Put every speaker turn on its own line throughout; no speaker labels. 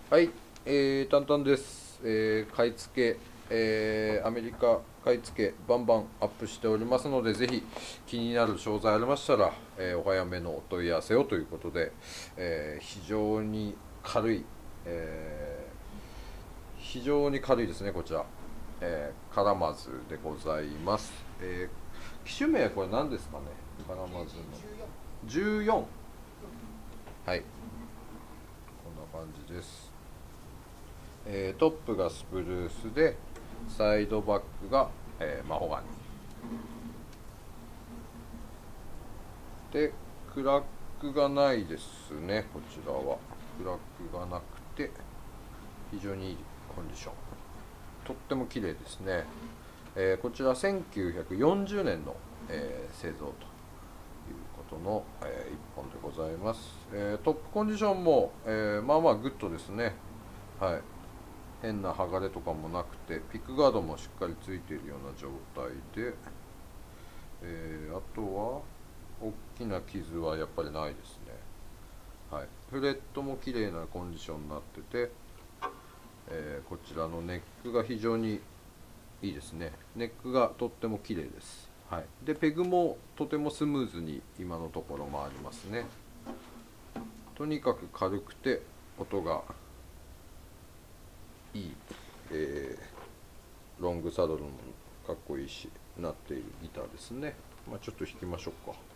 はい、タンタンです。買い付け、アメリカ買い付けバンバンアップしておりますので、ぜひ気になる商材ありましたら、お早めのお問い合わせをということで、非常に軽い、非常に軽いですね、こちら、カラマズでございます。機種名はこれ何ですかね、カラマズの14。はい、こんな感じです。トップがスプルースでサイドバックが、マホガニで、クラックがないですね。こちらはクラックがなくて非常にいいコンディション、とっても綺麗ですね。こちら1940年の、製造ということの、1本でございます。トップコンディションも、まあまあグッドですね。はい、変な剥がれとかもなくて、ピックガードもしっかりついているような状態で、あとは大きな傷はやっぱりないですね。はい、フレットも綺麗なコンディションになってて、こちらのネックが非常にいいですね。ネックがとっても綺麗です。はい、でペグもとてもスムーズに今のところ回りますね。とにかく軽くて音がいい、ロングサドルもかっこいいしなっているギターですね。ちょっと弾きましょうか。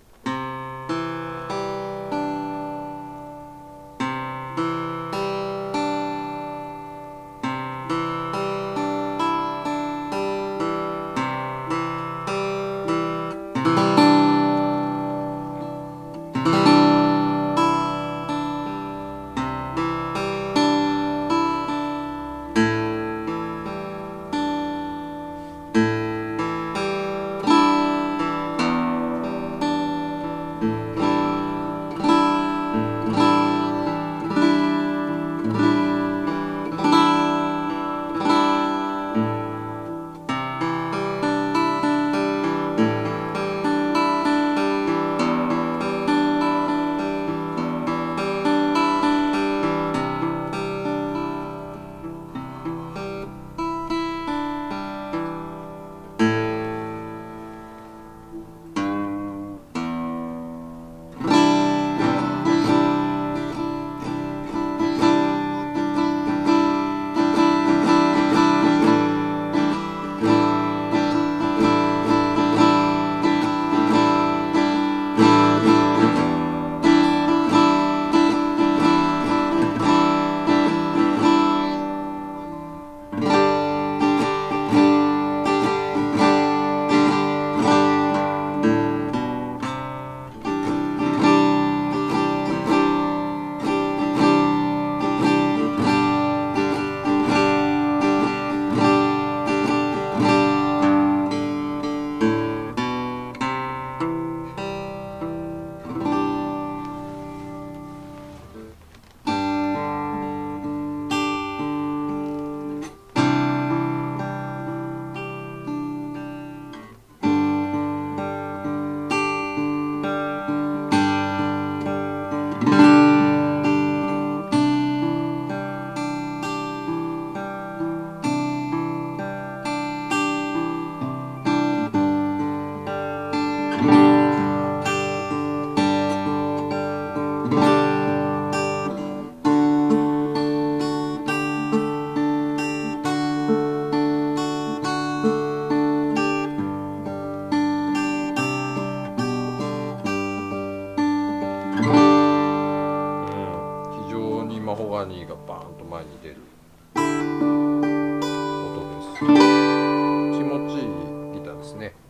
非常にマホガニーがバーンと前に出る音です。気持ちいいギターですね。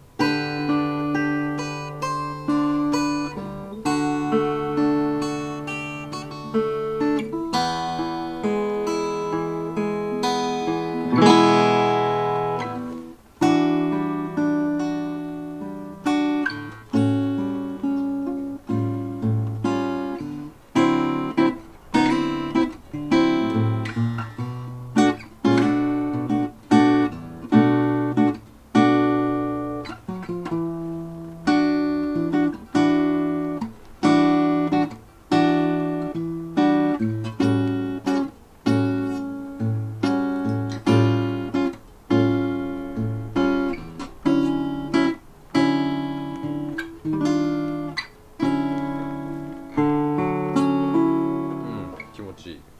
ちいい。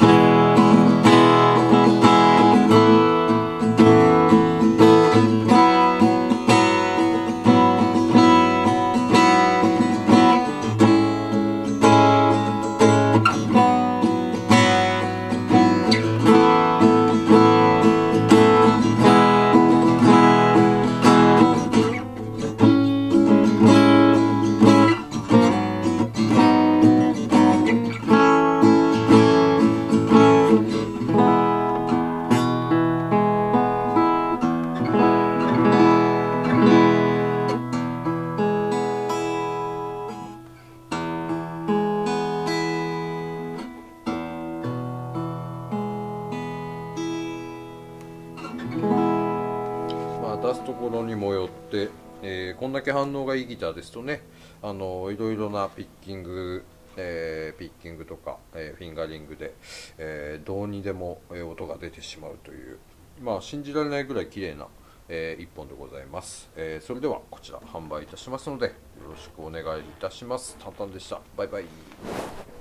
出すところにもよって、こんだけ反応がいいギターですとね、いろいろなピッキングとか、フィンガリングで、どうにでも音が出てしまうという、信じられないぐらい綺麗な、一本でございます。それではこちら販売いたしますのでよろしくお願いいたします。タンタンでした。バイバイ。